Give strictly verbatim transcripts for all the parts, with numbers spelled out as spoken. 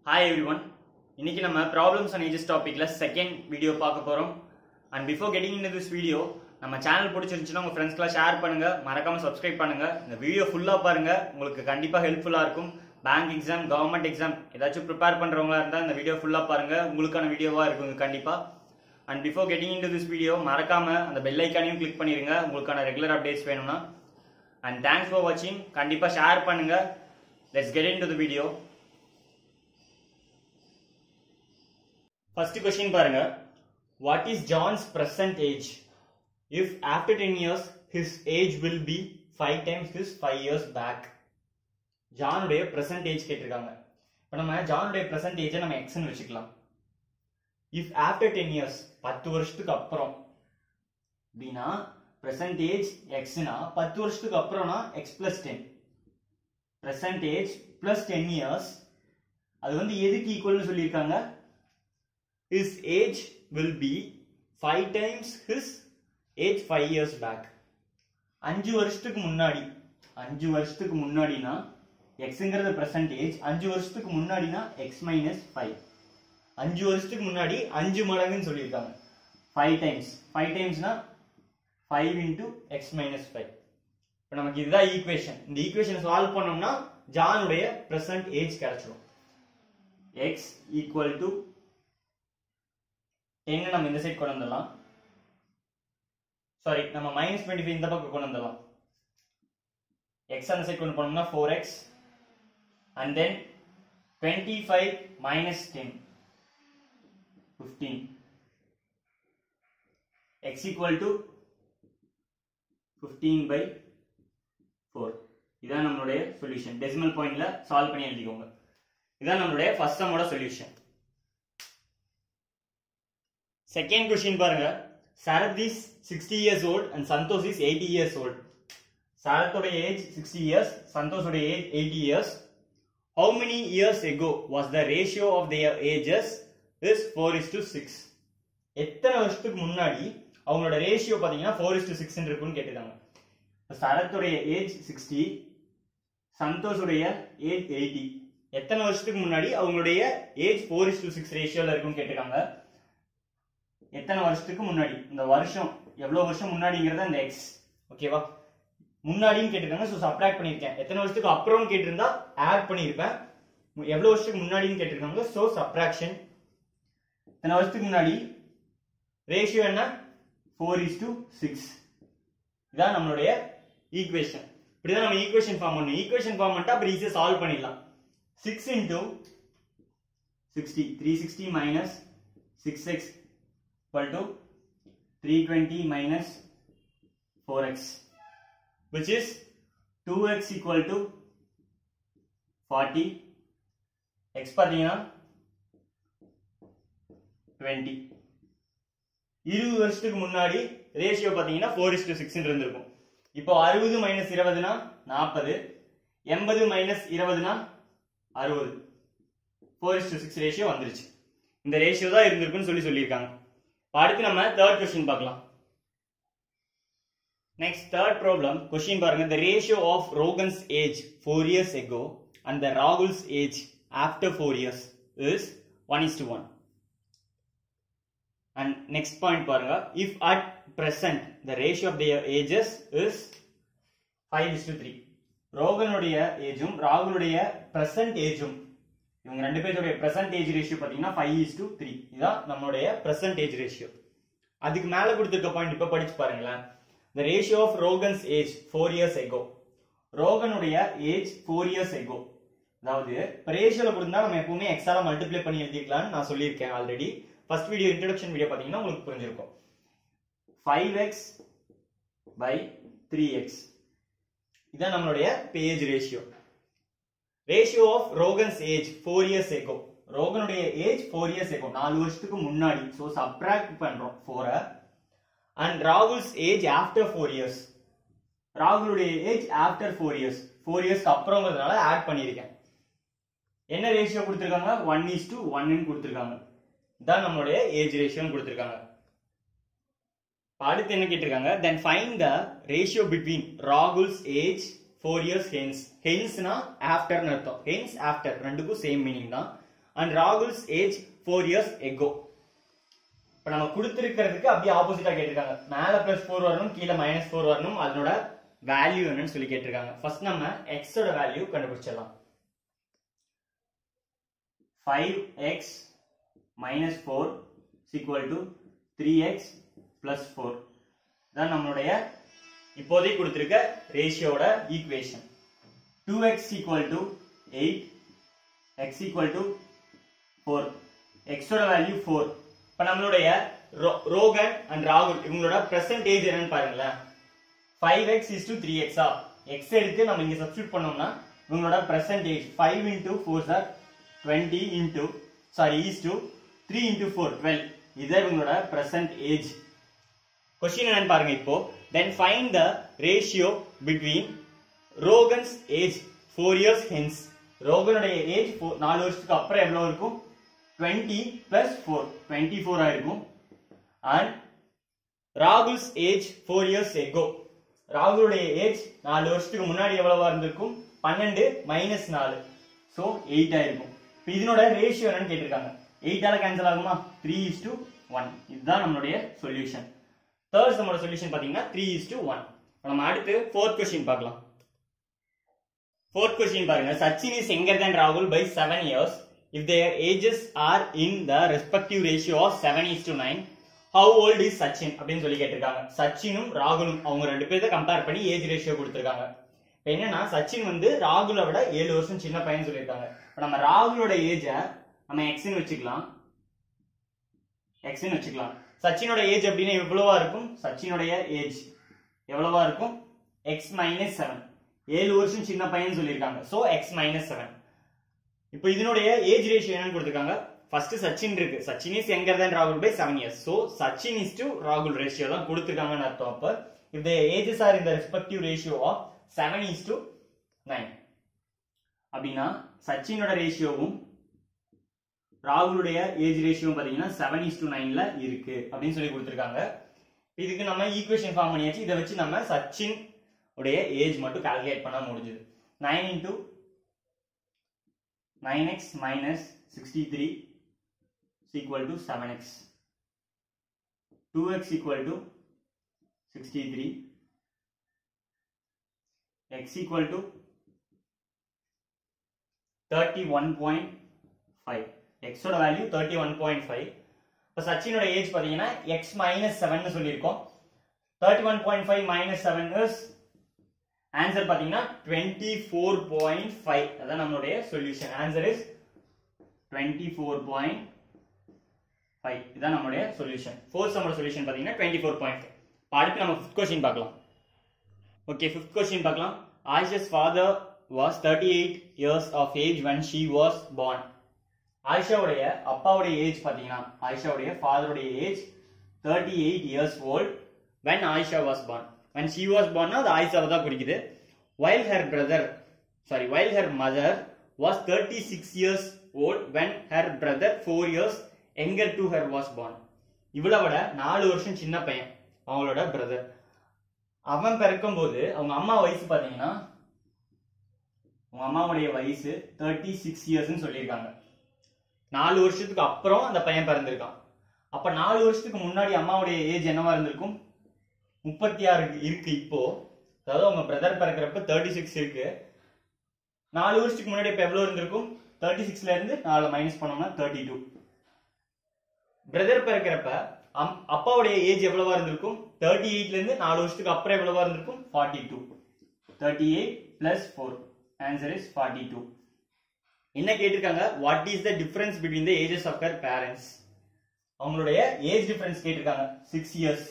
Hi everyone. இன்னைக்கு நம்ம problems and ages topicல second video பார்க்க போறோம். And before getting into this video, நம்ம சேனல் பிடிச்சிருந்துச்சுன்னா உங்க ஃப்ரெண்ட்ஸ்க்குலாம் ஷேர் பண்ணுங்க, மறக்காம சப்ஸ்கிரைப் பண்ணுங்க. இந்த வீடியோ ஃபுல்லா பாருங்க, உங்களுக்கு கண்டிப்பா ஹெல்ப்ஃபுல்லா இருக்கும். பேங்க் எக்ஸாம், கவர்மெண்ட் எக்ஸாம் ஏதாச்சும் ப்ரிப்பேர் பண்றவங்களா இருந்தா இந்த வீடியோ ஃபுல்லா பாருங்க, உங்களுக்கான வீடியோவா இருக்கும் கண்டிப்பா. And before getting into this video, மறக்காம அந்த பெல் ஐகானையும் கிளிக் பண்ணிருங்க, உங்களுக்கான ரெகுலர் அப்டேட்ஸ் வேணும்னா. And thanks for watching. கண்டிப்பா ஷேர் பண்ணுங்க. Let's get into the video. First question பாருங்க. What is John's present age? If after ten years his age will be five times his five years back. John உடைய present age கேட்டிருக்காங்க. இப்போ நம்ம John உடைய present age நம்ம x ன்னு வெச்சுக்கலாம். If after ten years பத்து வருஷத்துக்கு அப்புறம் அப்படினா present age x னா பத்து வருஷத்துக்கு அப்புறம்னா x plus ten. Present age plus ten years அது வந்து எதுக்கு ஈக்குவல்னு சொல்லியிருக்காங்க? His age will be five times his age five years back. அஞ்சு வருஷத்துக்கு முன்னாடி அஞ்சு வருஷத்துக்கு முன்னாடினா xங்கிறது present age, அஞ்சு வருஷத்துக்கு முன்னாடினா x minus five. அஞ்சு வருஷத்துக்கு முன்னாடி அஞ்சு மடங்குன்னு சொல்லியிருக்காங்க. five times five timesனா five into x minus five. இப்போ நமக்கு இதுதான் ஈக்குவேஷன். இந்த ஈக்குவேஷனை சால்வ் பண்ணோம்னா ஜான் உடைய present age கிடைச்சிடும். x equal to ten நம்ம இந்த சைடு கொண்டு வந்துடலாம். சாரி, நம்ம minus twenty-five இந்த பக்கம் கொண்டு வந்துடலாம். x அந்த சைடு கொண்டு போனோம்னா four x and then twenty-five minus ten, fifteen. x equal to fifteen by four. இதான் நம்மளுடைய சொல்யூஷன். டெசிமல் பாயிண்ட்ல சால்வ் பண்ணி எழுதிக்கோங்க. இதான் நம்மளுடைய ஃபர்ஸ்ட் சம்மோட சொல்யூஷன். Second question பாருங்க. Sarath is sixty years old and Santosh is eighty years old. Sarath ஓட ஏஜ் sixty years, Santosh ஓட age eighty years. How many years ago was the ratio of their ages is four is to six? எத்தனை வருஷத்துக்கு முன்னாடி அவங்களோட ratio பாத்தீங்கன்னா four is to six ன்னு இருக்குன்னு கேட்டிருக்காங்க. சரத் உடைய ஏஜ் sixty, சந்தோஷ் உடைய ஏஜ் eighty. எத்தனை வருஷத்துக்கு முன்னாடி அவங்களுடைய age four is to six ரேஷியோல இருக்குன்னு கேட்டிருக்காங்க. எத்தனை வருஷத்துக்கு முன்னாடி, இந்த வருஷம் எவ்வளவு வருஷம் முன்னாடிங்கறத இந்த x, ஓகேவா? முன்னாடின்னு கேட்டிருக்காங்க, சோ சப்ட்ராக்ட் பண்ணிருக்கேன். எத்தனை வருஷத்துக்கு அப்புறம் கேட்டிருந்தா ஆட் பண்ணிருப்பேன். எவ்வளவு வருஷத்துக்கு முன்னாடின்னு கேட்டிருக்காங்க, சோ சப்ட்ராக்ஷன். எத்தனை வருஷத்துக்கு முன்னாடி, ரேஷியோ என்ன four is to six. இதான் நம்மளுடைய ஈக்குவேஷன். இப்படிதான் நம்ம ஈக்குவேஷன் ஃபார்ம் பண்ணணும். ஈக்குவேஷன் ஃபார்ம் பண்ணிட்டா அப்புறம் ஈஸியா சால்வ் பண்ணிடலாம். six into sixty, three sixty minus six x equal to three twenty minus four x, which is two x equal to forty. X பாத்தீங்கன்னா twenty. இருபது வருஷத்துக்கு முன்னாடி ரேஷியோ பாத்தீங்கன்னா four is to six இருந்திருக்கும். இப்போ அறுபது மைனஸ் இருபதுனா நாற்பது, எண்பது மைனஸ் இருபதுனா அறுபது. four is to six ratio வந்துருச்சு. இந்த ரேஷியோ தான் இருந்திருக்குன்னு சொல்லி சொல்லியிருக்காங்க. அடுத்து நம்ம தேர்ட் क्वेश्चन பார்க்கலாம். நெக்ஸ்ட் தேர்ட் ப்ராப்ளம் क्वेश्चन பாருங்க. The ratio of Rogan's age four years ago and the Rahul's age after four years is one is to one. And next point பாருங்க. If at present the ratio of their ages is five is to three. ரோகனுடைய ஏஜும் ராகுலுடைய present ஏஜும், இவங்க ரெண்டு பேருடைய present age ratio பாத்தீங்கன்னா five is to three. இதான் நம்மளுடைய present age ratio. அதுக்கு மேல கொடுத்திருக்க பாயிண்ட் இப்ப படிச்சு பாருங்களேன். The ratio of Rogan's age four years ago. ரோகனுடைய ஏஜ் four years ago. அதாவது ரேஷியோல கொடுத்தா நம்ம எப்பவுமே x ஆல மல்டிப்ளை பண்ணி எழுதிக்கலாம்னு நான் சொல்லியிருக்கேன் already. First video introduction video பாத்தீங்கன்னா உங்களுக்கு புரிஞ்சிருக்கும். five x by three x. இதான் நம்மளுடைய age ratio. Ratio of Rohan's age four years ago. ரோகனுடைய ஏஜ் four years ago, நாலு வருஷத்துக்கு முன்னாடி. சோ சப்ட்ராக்ட் பண்றோம் four. and Rahul's age after four years. ராகுலுடைய age after four years. four years அப்புறம்ங்கிறதுனால add பண்ணிருக்கேன். என்ன ரேஷியோ கொடுத்திருக்காங்க? one is to one ன்னு கொடுத்திருக்காங்க. இதான் நம்மளுடைய ஏஜ் ரேஷியோன்னு கொடுத்திருக்காங்க. அடுத்து என்ன கேட்டிருக்காங்க? then find the ratio between Rahul's age four years hence. hence na after னு அர்த்தம். hence after ரெண்டுக்கும் சேம் மீனிங் தான். and Rahul's age four years ago. இப்போ நம்ம கொடுத்திருக்கிறதுக்கு அப்படியே ஆப்போசிட்டா கேட்டிருக்காங்க. மேல பிளஸ் ஃபோர் வரணும், கீழே மைனஸ் ஃபோர் வரணும். அதனோட வேல்யூ என்னன்னு சொல்லி கேட்டிருக்காங்க. ஃபர்ஸ்ட் நம்ம x ஓட வேல்யூ கண்டுபிடிச்சிடலாம். five x minus four is equal to three x plus four. இதான் நம்மளுடைய இப்போதைக்கு கொடுத்திருக்க ரேஷியோட equation. two x equal to eight, x equal to four. x ஓட வேல்யூ four. இப்ப நம்மளுடைய ரோகன் அண்ட் ராகுல் இவங்களோட பிரசன்ட் ஏஜ் என்னன்னு பாருங்களேன். five x is to three x ah x எடுத்து நம்ம இங்க சப்ஸ்டிட்யூட் பண்ணோம்னா இவங்களோட present age five into four are twenty into sorry is to three into four twelve. இது இவங்களோட பிரசன்ட் ஏஜ். क्वेश्चन என்னன்னு பாருங்க இப்போ. Then find the ratio between Rogan's age four years hence. ரோகனுடைய ஏஜ் நாலு வருஷத்துக்கு அப்புறம் எவ்வளவு இருக்கும்? twenty plus four twenty-four ஆயிருக்கும். And Rahul's age four years ago. ராகுலுடைய ஏஜ் நாலு வருஷத்துக்கு முன்னாடி எவ்வளவா இருந்திருக்கும்? பன்னெண்டு மைனஸ் நாலு, சோ eight ஆயிருக்கும். இப்போ இதனோட ரேஷியோ என்னன்னு கேட்டிருக்காங்க. eight ஆல கேன்சல் ஆகுமா? three is to one. இதுதான் நம்மளுடைய சொல்யூஷன். தேர்ட் நம்மளோட சொல்யூஷன் பாத்தீங்கன்னா three is to one. நம்ம அடுத்து fourth question பார்க்கலாம். fourth question பாருங்க. Sachin is younger than Rahul by seven years. If their ages are in the respective ratio of seven is to nine, how old is Sachin அப்படினு சொல்லி கேட்டிருக்காங்க. சச்சினும் ராகுலும் அவங்க ரெண்டு பேரை கம்பேர் பண்ணி ஏஜ் ரேஷியோ கொடுத்திருக்காங்க. இப்போ என்னன்னா சச்சின் வந்து ராகுலை விட ஏழு வருஷம் சின்ன பையன் சொல்லியிருக்காங்க. இப்போ நம்ம ராகுலோட ஏஜ நம்ம எக்ஸ்னு வச்சுக்கலாம். எக்ஸ்னு வச்சுக்கலாம். சச்சினோட ஏஜ் அப்படின்னா எவ்வளவா இருக்கும்? சச்சினோட ஏஜ் எவ்வளவா இருக்கும்? x minus seven. ஏழு வருஷம் சின்ன பையன் சொல்லியிருக்காங்க. So x minus seven. இப்போ இதனுடைய ஏஜ் ரேஷியோ என்னன்னு கொடுத்திருக்காங்க. ஃபர்ஸ்ட் சச்சின் இருக்கு. Sachin is younger than Rahul by seven years. So Sachin is to Rahul ratio தான் கொடுத்திருக்காங்கன்னு அர்த்தம். அப்ப if the ages are in the respective ratio of seven is to nine அப்படினா சச்சினோட ரேஷியோவும் ராகுலுடைய age ரேஷியோவும் பாத்தீங்கன்னா seven is to nine ல இருக்கு அப்படின்னு சொல்லி கொடுத்திருக்காங்க. இதுக்கு நம்ம ஈக்குவேஷன் ஃபார்ம் பண்ணியாச்சு. இத வச்சு நம்ம சச்சின் உடைய ஏஜ் மட்டும் கால்குலேட் பண்ண முடிஞ்சது. nine into nine x minus sixty-three is equal to seven x. two x equal to sixty-three. X equal to thirty-one point five. X ஓட வேல்யூ thirty-one point five. இப்போ சச்சினோட ஏஜ் பாத்தீங்கன்னா x minus seven னு சொல்லியிருக்கோம். thirty-one point five minus seven is answer பாத்தீங்கன்னா twenty-four point five. அதான் நம்மளுடைய சொல்யூஷன். Answer is twenty-four point five. இதான் நம்மளுடைய சொல்யூஷன். ஃபோர்த் நம்மளோட சொல்யூஷன் பாத்தீங்கன்னா twenty-four point five. அடுத்து நம்ம ஃபிஃப்த் क्वेश्चन பார்க்கலாம். ஓகே, ஃபிஃப்த் क्वेश्चन பார்க்கலாம். Aisha's father was thirty-eight years of age when she was born. ஆயிஷாவுடைய அப்பாவுடைய ஏஜ் பாத்தீங்கன்னா ஆயிஷாவுடைய ஃபாதருடைய age thirty-eight years old when Aisha was born. When she was born னா அது ஆயிஷாவை தான் குறிக்குது. While her brother sorry while her mother was thirty-six years old when her brother four years younger to her was born. இவளை விட நாலு வருஷம் சின்ன பையன் அவங்களோட பிரதர். அவன் பிறக்கும் போது அவங்க அம்மா வயசு பாத்தீங்கன்னா அவங்க அம்மாவுடைய வயசு thirty-six years ன்னு சொல்லியிருக்காங்க. நாலு வருஷத்துக்கு அப்புறம் அந்த பையன் பிறந்திருக்கான். அப்ப நாலு வருஷத்துக்கு முன்னாடி அம்மாவுடைய ஏஜ் என்னவா இருந்திருக்கும்? முப்பத்தி ஆறு இருக்கு இப்போ. அதாவது அவங்க பிரதர் பிறக்கிறப்ப தேர்ட்டி சிக்ஸ் இருக்கு. நாலு வருஷத்துக்கு முன்னாடி இப்ப எவ்வளவு இருந்திருக்கும்? தேர்ட்டி சிக்ஸ்ல இருந்து நாலு மைனஸ் பண்ணோம்னா தேர்ட்டி டூ. பிரதர் பிறக்கிறப்ப அப்பாவுடைய ஏஜ் எவ்வளவா இருந்திருக்கும்? தேர்ட்டி எயிட்ல இருந்து நாலு வருஷத்துக்கு அப்புறம் எவ்வளவா இருந்திருக்கும்? Forty two. Thirty eight plus four. Answer is forty two. என்ன கேட்டிருக்காங்க? What is the difference between the ages of her parents? அவங்களுடைய ஏஜ் டிஃபரன்ஸ் கேட்டிருக்காங்க. Six years.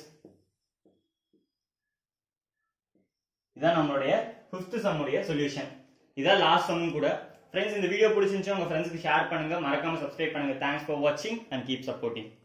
இதான் நம்மளுடைய ஃபிஃப்த் சம்முடைய சொல்யூஷன். இதான் லாஸ்ட் சம்மும் கூட. ஃப்ரெண்ட்ஸ், இந்த வீடியோ பிடிச்சிருந்துச்சு உங்க ஃப்ரெண்ட்ஸ்க்கு ஷேர் பண்ணுங்க, மறக்காம சப்ஸ்கிரைப் பண்ணுங்க. தேங்க்ஸ் ஃபார் வாட்சிங் அண்ட் கீப் சப்போர்ட்டிங்.